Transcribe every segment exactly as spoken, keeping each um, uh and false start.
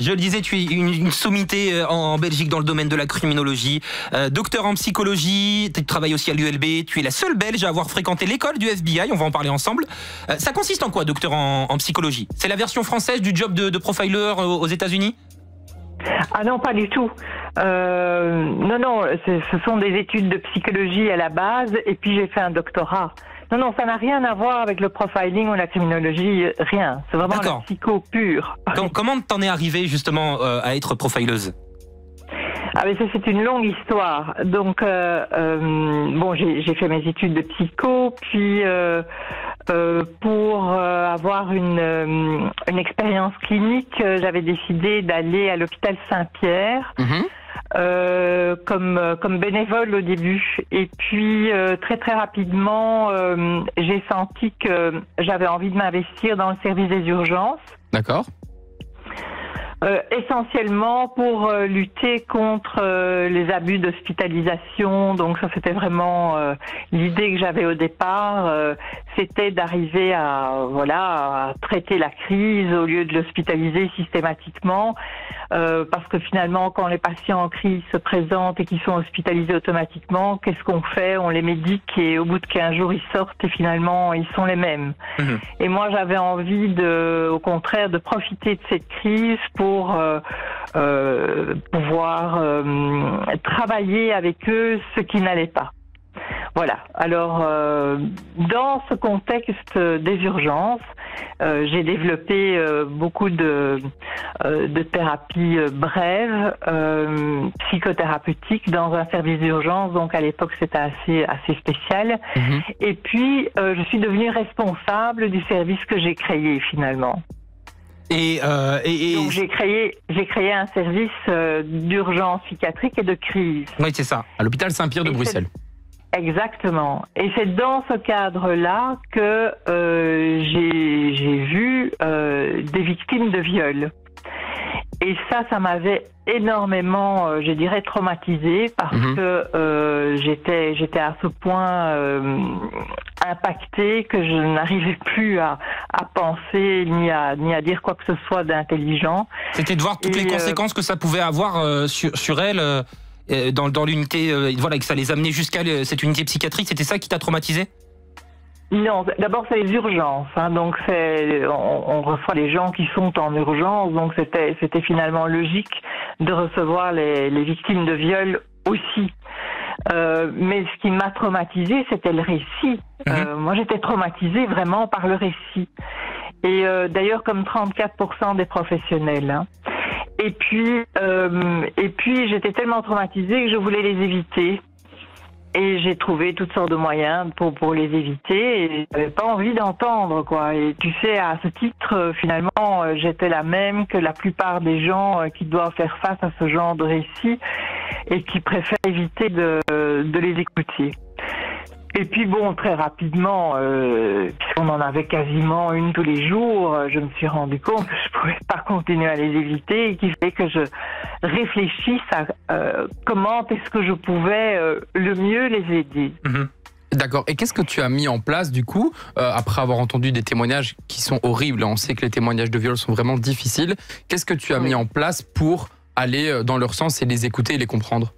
Je le disais, tu es une, une sommité en, en Belgique dans le domaine de la criminologie, euh, docteur en psychologie, tu travailles aussi à l'U L B, tu es la seule Belge à avoir fréquenté l'école du F B I, on va en parler ensemble. Euh, ça consiste en quoi, docteur en, en psychologie? C'est la version française du job de, de profiler aux États-Unis? Ah non, pas du tout. Euh, non, non, ce sont des études de psychologie à la base, et puis j'ai fait un doctorat. Non, non, ça n'a rien à voir avec le profiling ou la criminologie, rien. C'est vraiment la psycho pure. Com comment t'en es arrivé justement euh, à être profileuse? Ah mais ça c'est une longue histoire. Donc euh, euh, bon, j'ai fait mes études de psycho, puis euh, euh, pour euh, avoir une euh, une expérience clinique, euh, j'avais décidé d'aller à l'hôpital Saint-Pierre. Mmh. Euh, comme comme bénévole au début, et puis euh, très très rapidement euh, j'ai senti que j'avais envie de m'investir dans le service des urgences. D'accord. Euh, essentiellement pour euh, lutter contre euh, les abus d'hospitalisation. Donc ça c'était vraiment euh, l'idée que j'avais au départ, euh, c'était d'arriver à voilà à traiter la crise au lieu de l'hospitaliser systématiquement, euh, parce que finalement quand les patients en crise se présentent et qu'ils sont hospitalisés automatiquement, qu'est-ce qu'on fait? On les médique et au bout de quinze jours ils sortent et finalement ils sont les mêmes. Mmh. Et moi j'avais envie de, au contraire, de profiter de cette crise pour pour euh, euh, pouvoir euh, travailler avec eux ce qui n'allait pas. Voilà. Alors, euh, dans ce contexte des urgences, euh, j'ai développé euh, beaucoup de, euh, de thérapies brèves, euh, psychothérapeutiques dans un service d'urgence. Donc, à l'époque, c'était assez, assez spécial. Mmh. Et puis, euh, je suis devenue responsable du service que j'ai créé finalement. Et, euh, et, et... Donc j'ai créé, j'ai créé un service euh, d'urgence psychiatrique et de crise. Oui, c'est ça, à l'hôpital Saint-Pierre de et Bruxelles. Exactement. Et c'est dans ce cadre-là que euh, j'ai, j'ai vu euh, des victimes de viol. Et ça, ça m'avait énormément, euh, je dirais, traumatisée parce mmh. que euh, j'étais, j'étais à ce point euh, impactée que je n'arrivais plus à, à penser ni à, ni à dire quoi que ce soit d'intelligent. C'était de voir toutes Et les conséquences euh, que ça pouvait avoir euh, sur, sur elle euh, dans, dans l'unité, euh, voilà, que ça les amenait jusqu'à cette unité psychiatrique. C'était ça qui t'a traumatisé? Non, d'abord c'est les urgences, hein, donc c'est, on, on reçoit les gens qui sont en urgence, donc c'était, c'était finalement logique de recevoir les, les victimes de viol aussi. Euh, mais ce qui m'a traumatisée, c'était le récit. Mmh. Euh, moi, j'étais traumatisée vraiment par le récit. Et euh, d'ailleurs, comme trente-quatre pour cent des professionnels. Hein. Et puis, euh, et puis, j'étais tellement traumatisée que je voulais les éviter. Et j'ai trouvé toutes sortes de moyens pour pour les éviter et j'avais pas envie d'entendre quoi. Et tu sais, à ce titre, finalement, j'étais la même que la plupart des gens qui doivent faire face à ce genre de récit et qui préfèrent éviter de de les écouter. Et puis bon, très rapidement, euh, puisqu'on en avait quasiment une tous les jours, je me suis rendu compte que je pouvais pas continuer à les éviter et qu'il fallait que je réfléchisse à euh, comment est-ce que je pouvais euh, le mieux les aider. Mmh. D'accord. Et qu'est-ce que tu as mis en place du coup, euh, après avoir entendu des témoignages qui sont horribles? On sait que les témoignages de viol sont vraiment difficiles. Qu'est-ce que tu as oui. mis en place pour aller dans leur sens et les écouter et les comprendre?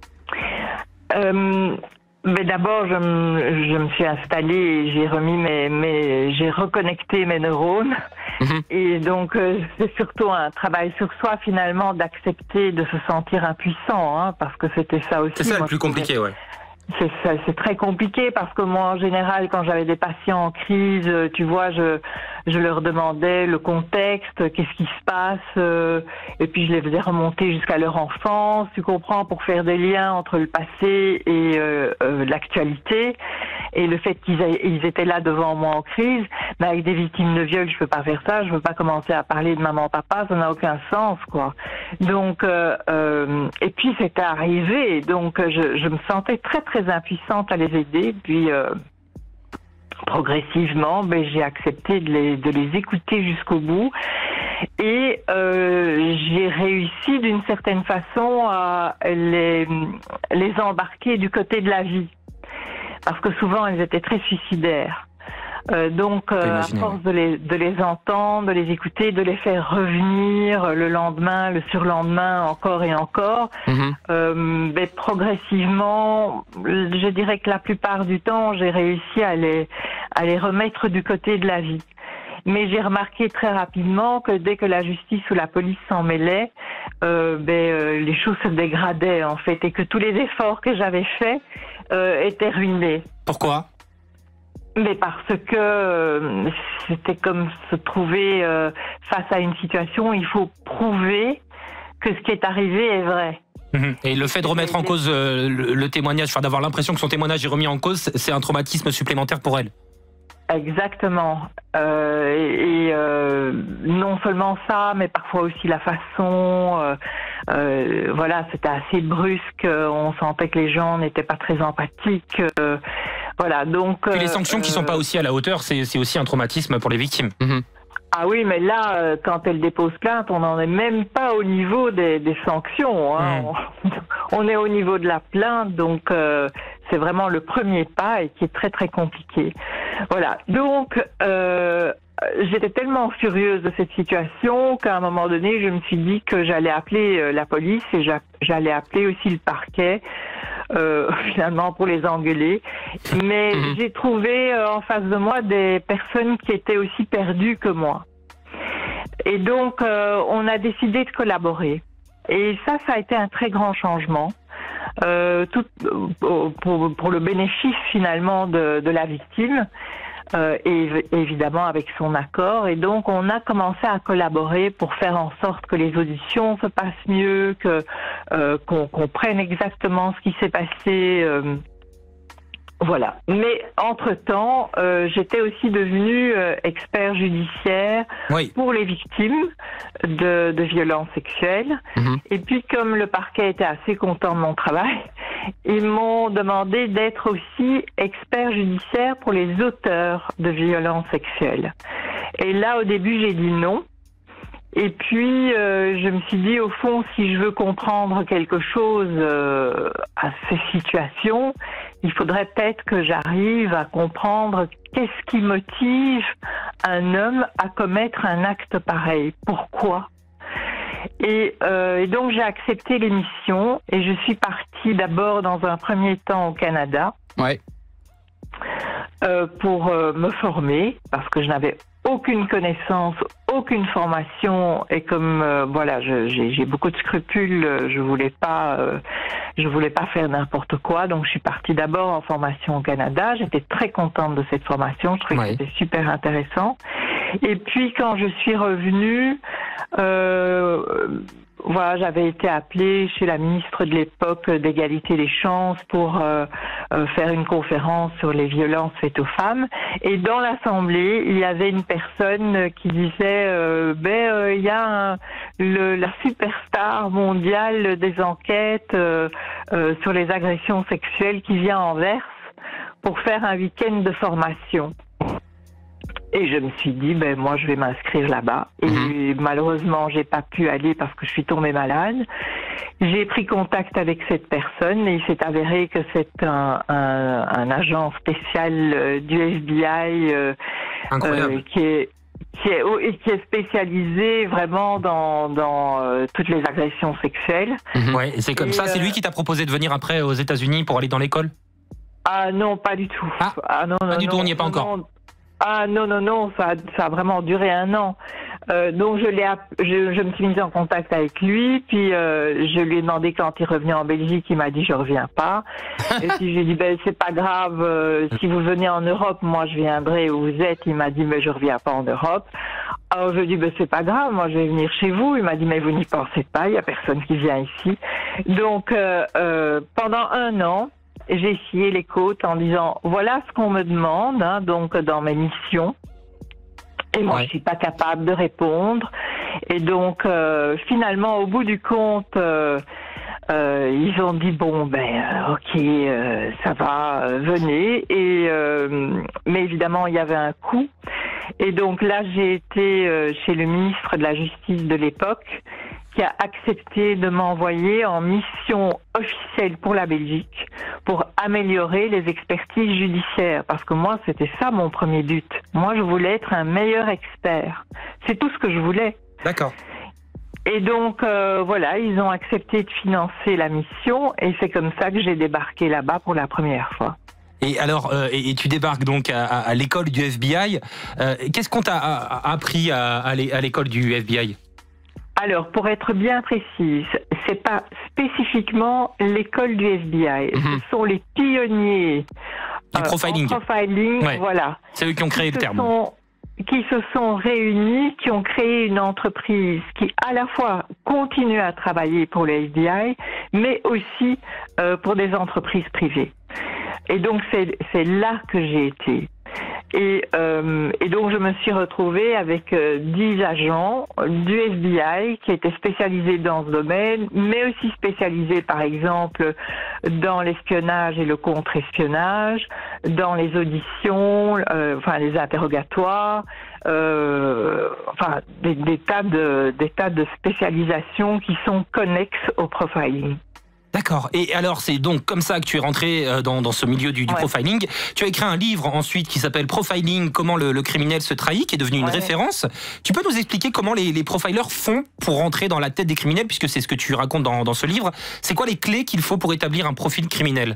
euh... Mais d'abord, je me, je me suis installée et j'ai remis mes, mes, j'ai reconnecté mes neurones. Mmh. Et donc, euh, c'est surtout un travail sur soi, finalement, d'accepter de se sentir impuissant, hein, parce que c'était ça aussi. C'est ça le plus compliqué, ouais. C'est, c'est très compliqué parce que moi, en général, quand j'avais des patients en crise, tu vois, je, je leur demandais le contexte, qu'est-ce qui se passe, euh, et puis je les faisais remonter jusqu'à leur enfance, tu comprends, pour faire des liens entre le passé et euh, euh, l'actualité. Et le fait qu'ils aient, ils étaient là devant moi en crise, mais avec des victimes de viol, je peux pas faire ça, je veux pas commencer à parler de maman, papa, ça n'a aucun sens, quoi. Donc, euh, euh, et puis c'était arrivé, donc je, je me sentais très très impuissante à les aider, puis euh, progressivement, ben, j'ai accepté de les, de les écouter jusqu'au bout, et euh, j'ai réussi d'une certaine façon à les, les embarquer du côté de la vie. Parce que souvent, elles étaient très suicidaires. Euh, donc, euh, à force oui. de les, de les entendre, de les écouter, de les faire revenir le lendemain, le surlendemain, encore et encore, Mhm. euh, ben, progressivement, je dirais que la plupart du temps, j'ai réussi à les, à les remettre du côté de la vie. Mais j'ai remarqué très rapidement que dès que la justice ou la police s'en mêlait, euh, ben, euh, les choses se dégradaient en fait, et que tous les efforts que j'avais faits euh, étaient ruinés. Pourquoi? Mais parce que euh, c'était comme se trouver euh, face à une situation où il faut prouver que ce qui est arrivé est vrai. Mhm. Et le fait de remettre en cause euh, le, le témoignage, enfin d'avoir l'impression que son témoignage est remis en cause, c'est un traumatisme supplémentaire pour elle. Exactement. Euh, et et euh, non seulement ça, mais parfois aussi la façon. Euh, euh, voilà, c'était assez brusque. On sentait que les gens n'étaient pas très empathiques. Euh, voilà, donc. Puis les sanctions euh, qui sont pas aussi à la hauteur, c'est c'est aussi un traumatisme pour les victimes. Mhm. Ah oui, mais là, euh, quand elle dépose plainte, on n'en est même pas au niveau des, des sanctions. Hein. Mmh. On, on est au niveau de la plainte, donc euh, c'est vraiment le premier pas et qui est très très compliqué. Voilà. Donc, euh, j'étais tellement furieuse de cette situation qu'à un moment donné, je me suis dit que j'allais appeler euh, la police et j'a- j'allais appeler aussi le parquet. Euh, finalement pour les engueuler, mais Mhm. j'ai trouvé euh, en face de moi des personnes qui étaient aussi perdues que moi. Et donc euh, on a décidé de collaborer. Et ça, ça a été un très grand changement, euh, tout, euh, pour, pour le bénéfice finalement de, de la victime. Euh, et évidemment avec son accord. Et donc, on a commencé à collaborer pour faire en sorte que les auditions se passent mieux, que euh, qu'on comprenne exactement ce qui s'est passé. Euh, voilà. Mais entre-temps, euh, j'étais aussi devenue euh, expert judiciaire Oui. pour les victimes de, de violences sexuelles. Mhm. Et puis, comme le parquet était assez content de mon travail, ils m'ont demandé d'être aussi expert judiciaire pour les auteurs de violences sexuelles. Et là, au début, j'ai dit non. Et puis, euh, je me suis dit, au fond, si je veux comprendre quelque chose euh, à ces situations, il faudrait peut-être que j'arrive à comprendre qu'est-ce qui motive un homme à commettre un acte pareil. Pourquoi ? Et, euh, et donc, j'ai accepté l'émission et je suis partie d'abord dans un premier temps au Canada. Ouais. Euh, pour euh, me former, parce que je n'avais aucune connaissance, aucune formation, et comme euh, voilà, je- j'ai j'ai beaucoup de scrupules, euh, je voulais pas, euh, je voulais pas faire n'importe quoi, donc je suis partie d'abord en formation au Canada. J'étais très contente de cette formation, je trouvais Ouais. que c'était super intéressant. Et puis quand je suis revenue, euh, voilà, j'avais été appelée chez la ministre de l'époque d'égalité des chances pour euh, euh, faire une conférence sur les violences faites aux femmes. Et dans l'assemblée, il y avait une personne qui disait euh, ben euh, il y a un, le, la superstar mondiale des enquêtes euh, euh, sur les agressions sexuelles qui vient en Anvers pour faire un week-end de formation. Et je me suis dit, ben moi je vais m'inscrire là-bas. Et Mhm. malheureusement, j'ai pas pu aller parce que je suis tombée malade. J'ai pris contact avec cette personne et il s'est avéré que c'est un, un, un agent spécial euh, du F B I euh, Incroyable. euh, qui est qui est oh, et qui est spécialisé vraiment dans dans euh, toutes les agressions sexuelles. Mhm. Ouais, et c'est comme Et, ça. C'est euh, lui qui t'a proposé de venir après aux États-Unis pour aller dans l'école? Ah non, pas du tout. Ah, non, non, du tout, non, on n'y est pas non, encore. non. Ah non, non, non, ça, a- ça a vraiment duré un an. Euh, donc je, l'ai, app- je, je me suis mise en contact avec lui, puis euh, je lui ai demandé quand il revenait en Belgique, il m'a dit je reviens pas. Et puis je lui ai dit ben c'est pas grave, euh, si vous venez en Europe, moi je viendrai où vous êtes. Il m'a dit mais je reviens pas en Europe. Alors je lui ai dit ben c'est pas grave, moi je vais venir chez vous. Il m'a dit mais vous n'y pensez pas, il y a personne qui vient ici. Donc euh, euh, pendant un an, j'ai scié les côtes en disant voilà ce qu'on me demande, hein, donc dans mes missions. Et moi, Ouais. je suis pas capable de répondre. Et donc, euh, finalement, au bout du compte, euh, euh, ils ont dit bon, ben, euh, ok, euh, ça va, euh, venez. Et euh, mais évidemment, il y avait un coût. Et donc là, j'ai été euh, chez le ministre de la Justice de l'époque, qui a accepté de m'envoyer en mission officielle pour la Belgique pour améliorer les expertises judiciaires. Parce que moi, c'était ça mon premier but. Moi, je voulais être un meilleur expert. C'est tout ce que je voulais. D'accord. Et donc, euh, voilà, ils ont accepté de financer la mission et c'est comme ça que j'ai débarqué là-bas pour la première fois. Et alors, euh, et, et tu débarques donc à, à, à l'école du F B I. Euh, Qu'est-ce qu'on t'a a, a appris à, à l'école du F B I? Alors, pour être bien précise, c'est pas spécifiquement l'école du F B I. Mm-hmm. Ce sont les pionniers du profiling. Euh, en profiling, ouais. Voilà. C'est eux qui ont créé qui le terme. Sont, qui se sont réunis, qui ont créé une entreprise qui, à la fois, continue à travailler pour le F B I, mais aussi euh, pour des entreprises privées. Et donc, c'est là que j'ai été. Et, euh, et donc, je me suis retrouvée avec euh, dix agents du F B I qui étaient spécialisés dans ce domaine, mais aussi spécialisés, par exemple, dans l'espionnage et le contre-espionnage, dans les auditions, euh, enfin les interrogatoires, euh, enfin des, des tas de des tas de spécialisations qui sont connexes au profiling. D'accord. Et alors, c'est donc comme ça que tu es rentré dans, dans ce milieu du, du ouais. profiling. Tu as écrit un livre ensuite qui s'appelle Profiling, comment le, le criminel se trahit, qui est devenu une ouais. référence. Tu peux nous expliquer comment les, les profilers font pour rentrer dans la tête des criminels, puisque c'est ce que tu racontes dans, dans ce livre. C'est quoi les clés qu'il faut pour établir un profil criminel?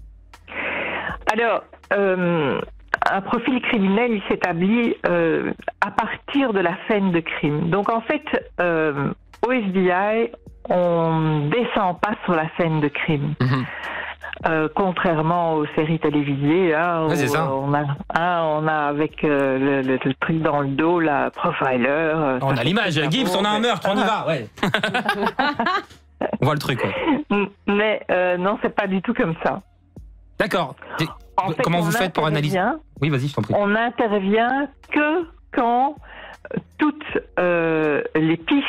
Alors, euh, un profil criminel, il s'établit euh, à partir de la scène de crime. Donc, en fait, euh, au F B I, on descend pas sur la scène de crime. Mmh. Euh, contrairement aux séries télévisées, hein, ouais, où ça. on a, hein, on a avec euh, le, le, le truc dans le dos, la profiler. Euh, on a l'image, Gibbs, on a un meurtre, on y va, ouais. On voit le truc, ouais. Mais euh, non, c'est pas du tout comme ça. D'accord. En fait, comment vous faites pour analyser? Oui, vas-y, je t'en prie. On n'intervient que quand toutes euh, les pistes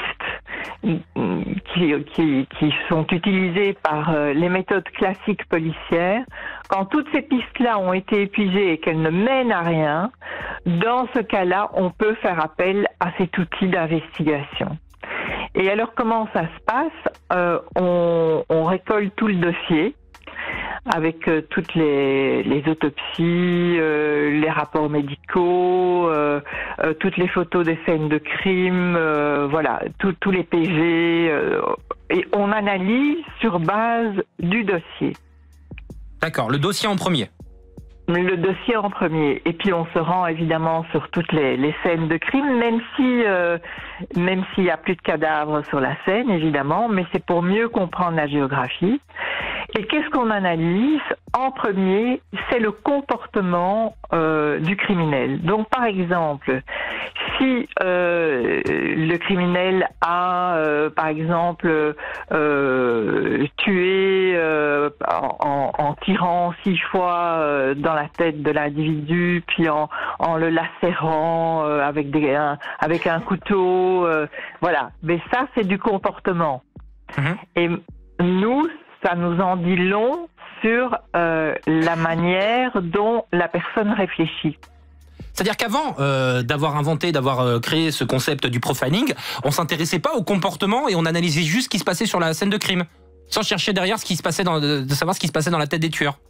qui, qui, qui sont utilisées par euh, les méthodes classiques policières, quand toutes ces pistes-là ont été épuisées et qu'elles ne mènent à rien, dans ce cas-là, on peut faire appel à cet outil d'investigation. Et alors, comment ça se passe? euh, on, on récolte tout le dossier avec euh, toutes les, les autopsies, euh, les rapports médicaux, euh, euh, toutes les photos des scènes de crime, euh, voilà, tous les P V, euh, et on analyse sur base du dossier. D'accord, le dossier en premier. Le dossier en premier, et puis on se rend évidemment sur toutes les, les scènes de crime, même si euh, même s'il n'y a plus de cadavres sur la scène, évidemment, mais c'est pour mieux comprendre la géographie. Et qu'est-ce qu'on analyse? En premier, c'est le comportement euh, du criminel. Donc, par exemple, si euh, le criminel a, euh, par exemple, euh, tué euh, en, en tirant six fois euh, dans la tête de l'individu, puis en, en le lacérant euh, avec, des, un, avec un couteau, euh, voilà. Mais ça, c'est du comportement. Mmh. Et nous, ça nous en dit long sur euh, la manière dont la personne réfléchit. C'est-à-dire qu'avant euh, d'avoir inventé, d'avoir euh, créé ce concept du profiling, on s'intéressait pas au comportement et on analysait juste ce qui se passait sur la scène de crime, sans chercher derrière ce qui se passait dans, de, de savoir ce qui se passait dans la tête des tueurs.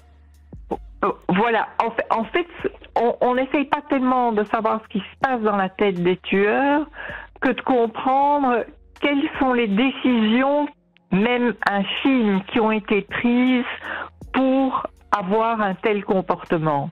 Voilà, en fait, en fait on n'essaye pas tellement de savoir ce qui se passe dans la tête des tueurs que de comprendre quelles sont les décisions, même infimes, qui ont été prises pour avoir un tel comportement.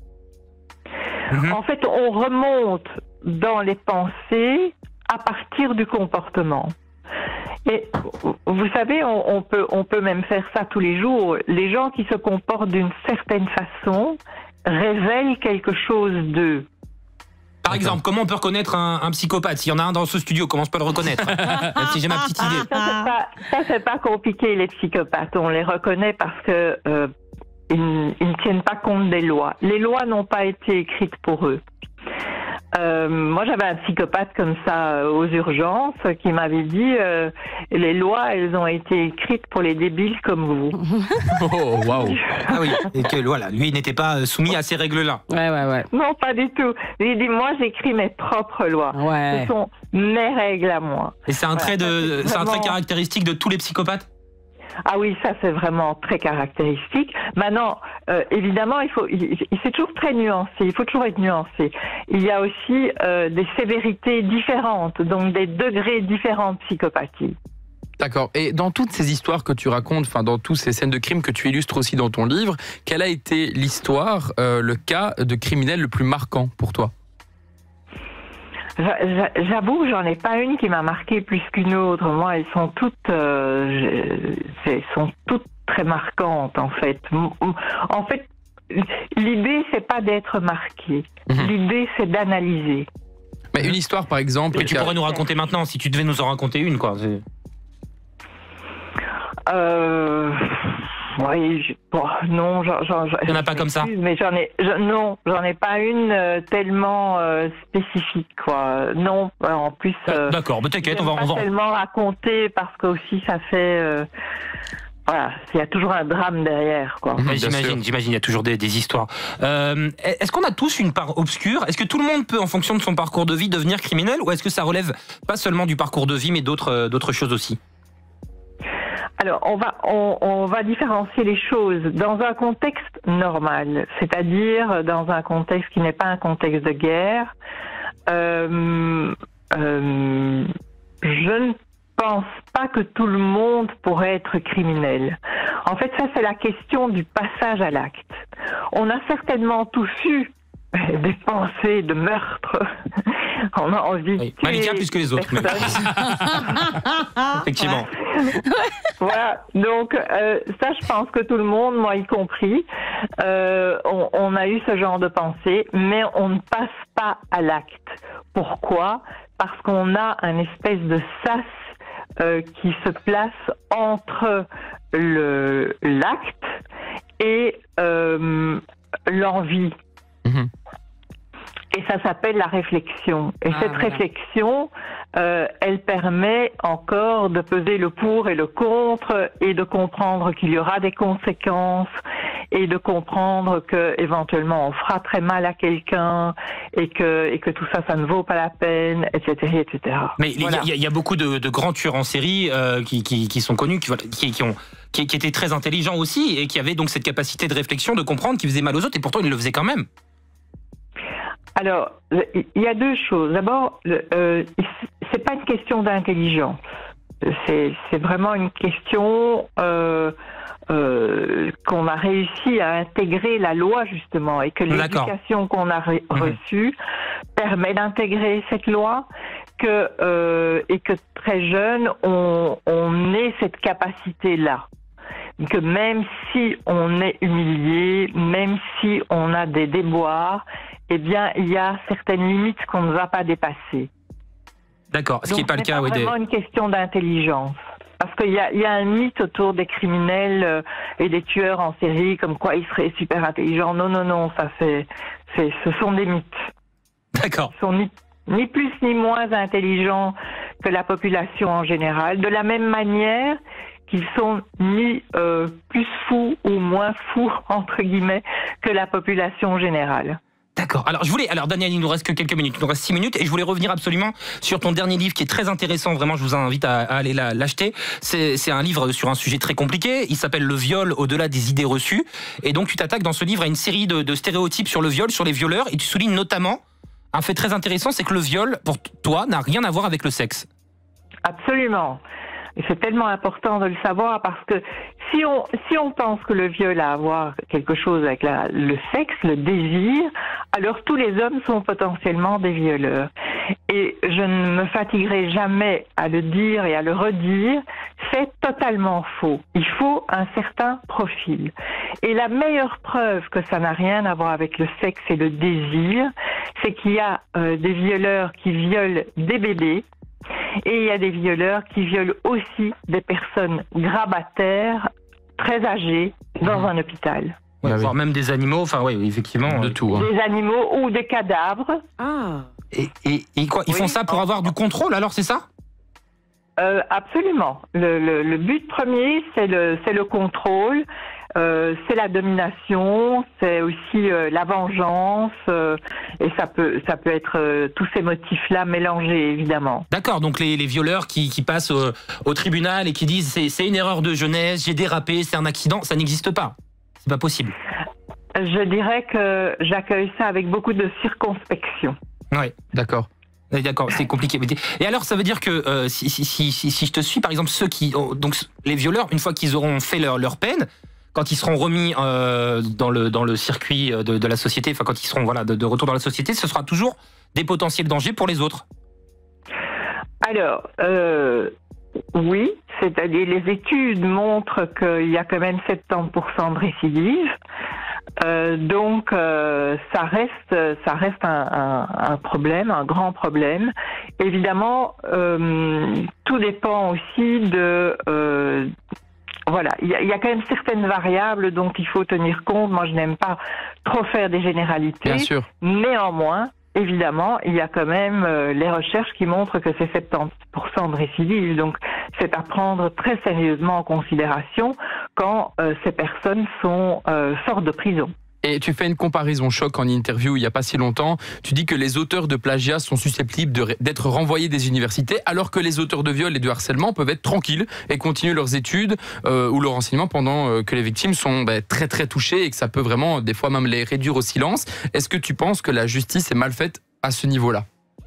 Mmh. En fait, on remonte dans les pensées à partir du comportement. Et vous savez, on, on peut, on peut même faire ça tous les jours. Les gens qui se comportent d'une certaine façon révèlent quelque chose d'eux. Par exemple, comment on peut reconnaître un, un psychopathe? S'il y en a un dans ce studio, comment je peux le reconnaître? Même si j'ai ma petite idée. Ça, c'est pas, pas compliqué, les psychopathes. On les reconnaît parce que euh, ils, ils ne tiennent pas compte des lois. Les lois n'ont pas été écrites pour eux. Euh, moi, j'avais un psychopathe comme ça euh, aux urgences qui m'avait dit euh, les lois, elles ont été écrites pour les débiles comme vous. Oh, waouh. Ah oui, et que voilà, lui n'était pas soumis à ces règles-là. Ouais, ouais, ouais. Non, pas du tout. Il dit moi, j'écris mes propres lois. Ouais. Ce sont mes règles à moi. Et c'est un Voilà, trait de, c'est c'est un trait vraiment- caractéristique de tous les psychopathes. Ah oui, ça c'est vraiment très caractéristique. Maintenant, euh, évidemment, il faut, il, il- c'est toujours très nuancé. Il faut toujours être nuancé. Il y a aussi euh, des sévérités différentes, donc des degrés différents de psychopathie. D'accord. Et dans toutes ces histoires que tu racontes, enfin dans toutes ces scènes de crime que tu illustres aussi dans ton livre, quelle a été l'histoire, euh, le cas de criminel le plus marquant pour toi? J'a- j'a- J'avoue que j'en ai pas une qui m'a marqué plus qu'une autre. Moi, elles sont toutes, euh, je- c'est- sont toutes très marquantes en fait. M- m- En fait, l'idée c'est pas d'être marqué. Mhm. L'idée c'est d'analyser. Mais une histoire par exemple. Mais tu qui a- pourrais nous raconter maintenant, si tu devais nous en raconter une, quoi. C'est- Euh, oui, je- bon, non, j'en, j'en, Il y en a pas comme ça. Mais j'en ai, je- non, j'en ai pas une euh, tellement euh, spécifique, quoi. Non, euh, en plus. euh, D'accord, mais t'inquiète, on j'aime va, pas on va. tellement raconter parce que aussi ça fait, euh, voilà, il y a toujours un drame derrière, quoi. Mhm, bien J'imagine, sûr. j'imagine, il y a toujours des, des histoires. Euh, est-ce qu'on a tous une part obscure? Est-ce que tout le monde peut, en fonction de son parcours de vie, devenir criminel? Ou est-ce que ça relève pas seulement du parcours de vie, mais d'autres, euh, d'autres choses aussi? Alors, on va, on, on va différencier les choses dans un contexte normal, c'est-à-dire dans un contexte qui n'est pas un contexte de guerre. Euh, euh, je ne pense pas que tout le monde pourrait être criminel. En fait, ça, c'est la question du passage à l'acte. On a certainement tous eu des pensées de meurtre. On a envie de Oui. tuer Malika plus que les autres, mais- personnes. Effectivement. Voilà, donc euh, ça, je pense que tout le monde, moi y compris, euh, on, on a eu ce genre de pensée, mais on ne passe pas à l'acte. Pourquoi? Parce qu'on a un espèce de sas euh, qui se place entre le l'acte et euh, l'envie. Mhm. Et ça s'appelle la réflexion. Et Ah, cette voilà. réflexion, euh, elle permet encore de peser le pour et le contre et de comprendre qu'il y aura des conséquences et de comprendre que éventuellement on fera très mal à quelqu'un et que et que tout ça, ça ne vaut pas la peine, et cetera, et cetera. Mais il y a- Voilà. il y, a- il y a beaucoup de, de grands tueurs en série euh, qui, qui, qui sont connus, qui, voilà, qui, qui ont, qui, qui étaient très intelligents aussi et qui avaient donc cette capacité de réflexion, de comprendre qu'ils faisaient mal aux autres et pourtant ils le faisaient quand même. Alors, il y a deux choses. D'abord, le- euh, c'est pas une question d'intelligence. C'est, c'est vraiment une question euh, euh, qu'on a réussi à intégrer la loi justement et que D'accord. l'éducation qu'on a re- Mhm. reçue permet d'intégrer cette loi, que euh, et que très jeune on, on ait cette capacité-là. Que même si on est humilié, même si on a des déboires, eh bien, il y a certaines limites qu'on ne va pas dépasser. D'accord, ce qui n'est Donc, pas le ce cas. n'est Oui, pas des... vraiment une question d'intelligence. Parce qu'il y a, il y a un mythe autour des criminels euh, et des tueurs en série, comme quoi ils seraient super intelligents. Non, non, non, ça c'est, c'est, ce sont des mythes. D'accord. Ils sont ni, ni plus ni moins intelligents que la population en général. De la même manière qu'ils sont ni euh, plus fous ou moins fous, entre guillemets, que la population générale. D'accord. Alors, je voulais, alors Daniel, il nous reste que quelques minutes, il nous reste six minutes, et je voulais revenir absolument sur ton dernier livre qui est très intéressant. Vraiment, je vous invite à, à aller la- l'acheter. C'est, c'est un livre sur un sujet très compliqué. Il s'appelle Le viol au-delà des idées reçues. Et donc, tu t'attaques dans ce livre à une série de, de stéréotypes sur le viol, sur les violeurs, et tu soulignes notamment un fait très intéressant, c'est que le viol, pour toi, n'a rien à voir avec le sexe. Absolument. Et c'est tellement important de le savoir parce que si on si on pense que le viol a à voir quelque chose avec la, le sexe, le désir, alors tous les hommes sont potentiellement des violeurs. Et je ne me fatiguerai jamais à le dire et à le redire, c'est totalement faux. Il faut un certain profil. Et la meilleure preuve que ça n'a rien à voir avec le sexe et le désir, c'est qu'il y a euh, des violeurs qui violent des bébés, et il y a des violeurs qui violent aussi des personnes grabataires, très âgées, dans un hôpital. Ouais, Ah oui. voire même des animaux, enfin oui, effectivement. De euh, tout. Hein. Des animaux ou des cadavres. Ah. Et, et, et quoi, ils Oui, font ça pour en- avoir du contrôle, alors c'est ça? Euh, absolument. Le, le, le but premier, c'est le, c'est le contrôle, euh, c'est la domination, c'est aussi euh, la vengeance, euh, et ça peut, ça peut être euh, tous ces motifs-là mélangés, évidemment. D'accord, donc les, les violeurs qui, qui passent au, au tribunal et qui disent c'est, c'est une erreur de jeunesse, j'ai dérapé, c'est un accident, ça n'existe pas. C'est pas possible. Je dirais que j'accueille ça avec beaucoup de circonspection. Ouais. D'accord. Oui, d'accord, c'est compliqué. Et alors, ça veut dire que euh, si, si, si, si, si je te suis, par exemple, ceux qui, oh, donc les violeurs, une fois qu'ils auront fait leur, leur peine, quand ils seront remis euh, dans le dans le circuit de, de la société, enfin quand ils seront voilà de, de retour dans la société, ce sera toujours des potentiels dangers pour les autres. Alors, euh, oui, c'est-à-dire les études montrent qu'il y a quand même soixante-dix pour cent de récidives. Euh, donc, euh, ça reste, ça reste un, un, un problème, un grand problème. Évidemment, euh, tout dépend aussi de, euh, voilà, il y, a, il y a quand même certaines variables dont il faut tenir compte. Moi, je n'aime pas trop faire des généralités. Bien sûr. Néanmoins, évidemment, il y a quand même euh, les recherches qui montrent que c'est soixante-dix pour cent de récidives. Donc, c'est à prendre très sérieusement en considération quand euh, ces personnes sont euh, sortent de prison. Et tu fais une comparaison choc en interview il n'y a pas si longtemps. Tu dis que les auteurs de plagiat sont susceptibles de, d'être renvoyés des universités, alors que les auteurs de viol et de harcèlement peuvent être tranquilles et continuer leurs études euh, ou leur enseignement pendant euh, que les victimes sont bah, très très touchées et que ça peut vraiment des fois même les réduire au silence. Est-ce que tu penses que la justice est mal faite à ce niveau-là?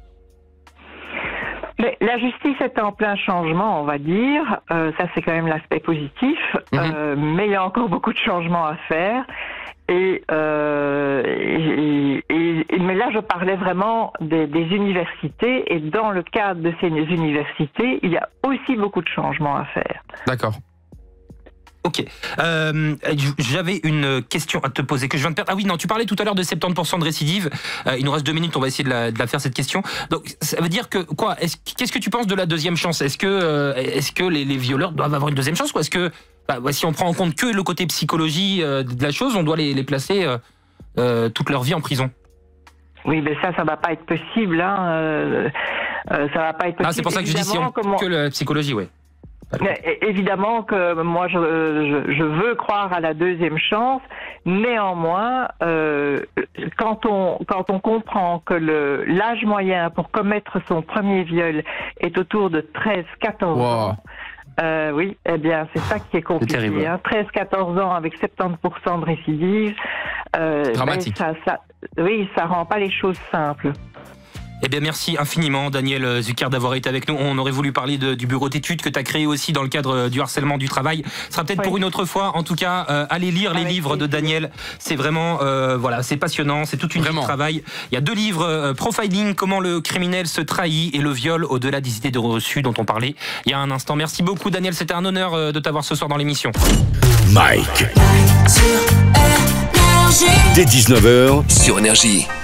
Mais la justice est en plein changement, on va dire. Euh, ça, c'est quand même l'aspect positif. Mmh. Euh, mais il y a encore beaucoup de changements à faire. Et, euh, et, et, et mais là, je parlais vraiment des, des universités. Et dans le cadre de ces universités, il y a aussi beaucoup de changements à faire. D'accord. Ok. Euh, j'avais une question à te poser que je viens de perdre. Ah oui, non, tu parlais tout à l'heure de soixante-dix pour cent de récidive. Euh, il nous reste deux minutes, on va essayer de la, de la faire cette question. Donc, ça veut dire que quoi est-ce, Qu'est-ce que tu penses de la deuxième chance? Est-ce que, euh, est-ce que les, les violeurs doivent avoir une deuxième chance, ou est-ce que bah, si on prend en compte que le côté psychologie euh, de la chose, on doit les, les placer euh, euh, toute leur vie en prison? Oui, mais ça, ça va pas être possible. Hein. Euh, euh, ça va pas être possible. Ah, c'est pour ça que je dis si on comment... que la psychologie, oui. Mais, évidemment que moi, je, je, je veux croire à la deuxième chance. Néanmoins, euh, quand on quand on comprend que le l'âge moyen pour commettre son premier viol est autour de treize quatorze wow. ans, euh, oui, eh bien, c'est ça qui est compliqué. Hein. treize quatorze ans avec soixante-dix pour cent de récidive. Euh, Dramatique. Ben, ça, ça, oui, ça rend pas les choses simples. Eh bien, merci infiniment, Daniel Zucker, d'avoir été avec nous. On aurait voulu parler de, du bureau d'études que tu as créé aussi dans le cadre du harcèlement du travail. Ce sera peut-être oui. pour une autre fois. En tout cas, euh, allez lire les Avec livres de Daniel. C'est vraiment, euh, voilà, c'est passionnant. C'est toute une vie de travail. Il y a deux livres, euh, Profiling, comment le criminel se trahit, et le viol au-delà des idées de reçues dont on parlait il y a un instant. Merci beaucoup, Daniel. C'était un honneur euh, de t'avoir ce soir dans l'émission. Mike. Dès dix-neuf heures sur Énergie.